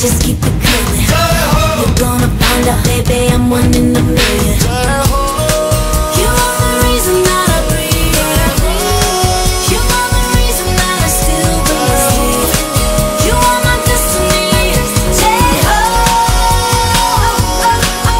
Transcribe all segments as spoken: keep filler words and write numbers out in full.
just keep it coming. You're gonna find out, baby, I'm one in a million. You are the reason that I breathe. You are the reason that I still believe. You are my destiny. J-Ho.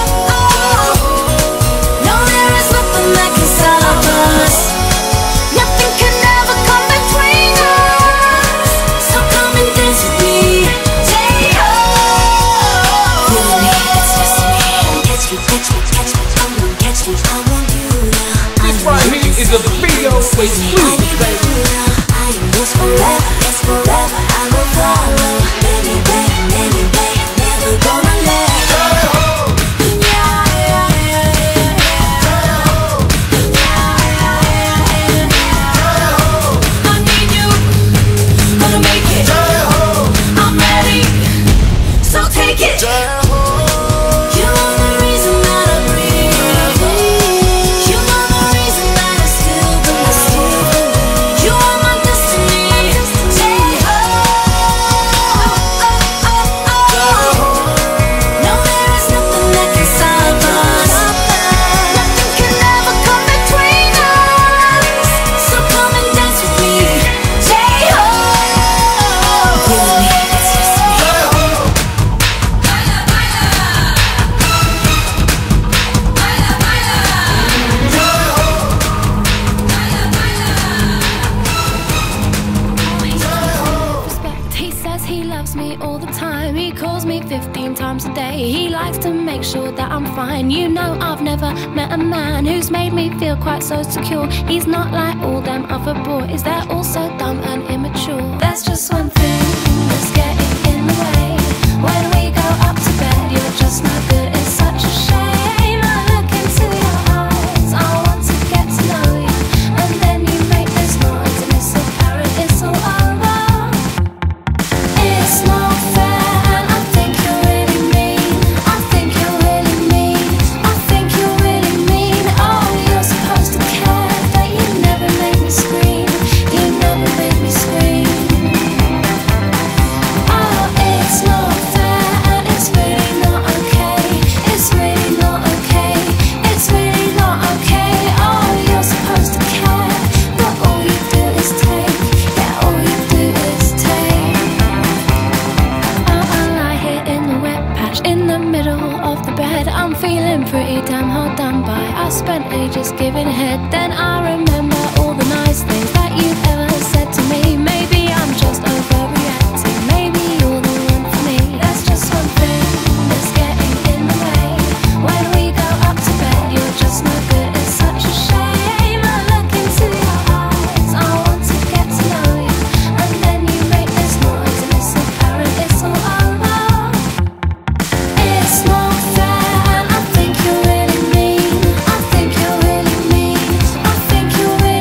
No, there is nothing that can stop us. Nothing can ever come between us. So come and dance with me. J-Ho. Feeling me, it's destiny. Catch me, catch me, catch me, come on, catch me. I want you now. This right here is a video exclusive, baby. I am yours forever, yes forever. I will follow. Baby, baby, baby, baby, never gonna let go. I need you, gonna make it. I'm ready, so take it. You are the reason that I breathe. You are the reason that I still believe. You are my destiny. J-Ho. No, there is nothing that can stop us. Nothing can ever come between us. So come and dance with me. J-Ho. Feeling me, it's destiny. Respect. He says he loves me all the time. He calls me fifteen times a day. He likes to make sure that I'm fine. You know, I've never met a man who's made me feel quite so secure. He's not like all them other boys. They're all so dumb and immature. There's just one thing that's getting in the way. When we go up to bed, you're just no good. It's such a shame. I look into your eyes. I want to get to know you, and then you make this noise, and it's apparent it's all over. It's not fair, and I think you're really mean. I think you're really mean. I think you're really mean. Oh, you're supposed to care, but you never make me scream. You never make me scream. Oh, it's not fair, and it's really not okay. It's really not okay. It's really not okay. Oh, you're supposed to care, but all you do is take. Yeah, all you do is take. Oh, I lie here in the wet patch in the middle of the bed. I'm feeling pretty damn hard done by. I spent ages giving head. Then I remember all the nice things that you've ever said to me. Maybe I'm just overreacting. Maybe you're the one for me. There's just one thing that's getting in the way. When we go up to bed, you're just no good. It's such a shame. I look into your eyes. I want to get to know you, and then you make this noise, and it's apparent it's all over. It's not fair, and I think you're really mean. I think you're really mean. I think you're really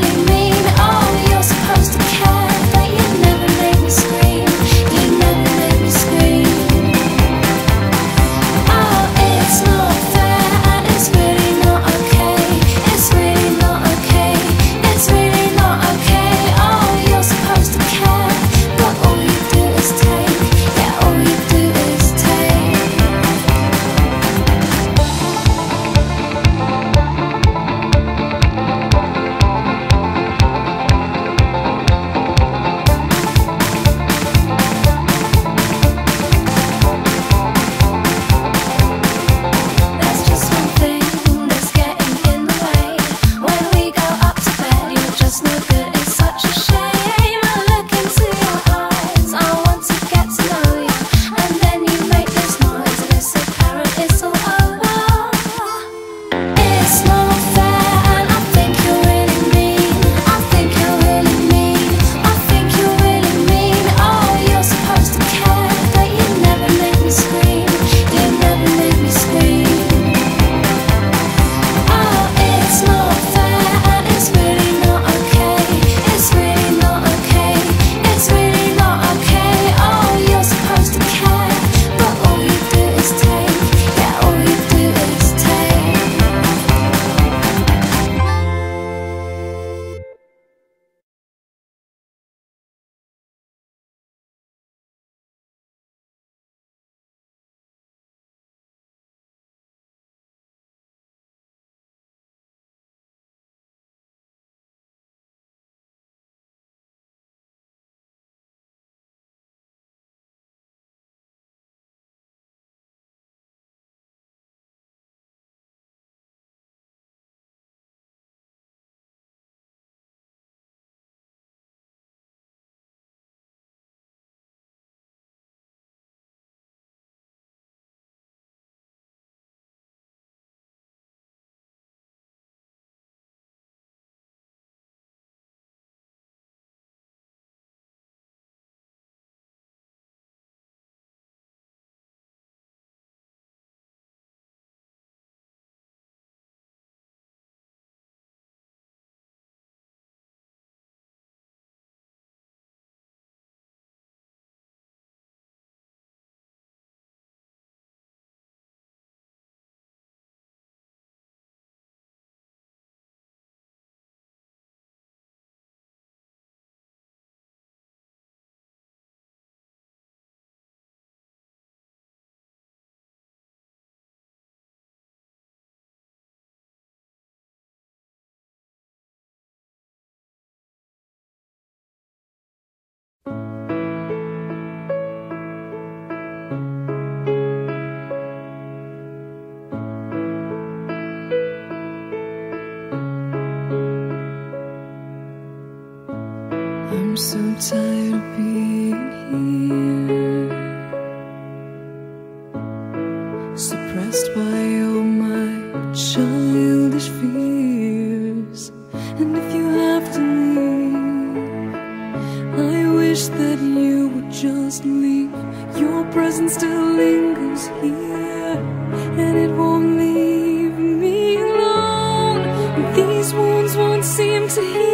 I'm so tired of being here, suppressed by all my childish fears. And if you have to leave, I wish that you would just leave. Your presence still lingers here, and it won't leave me alone. These wounds won't seem to heal.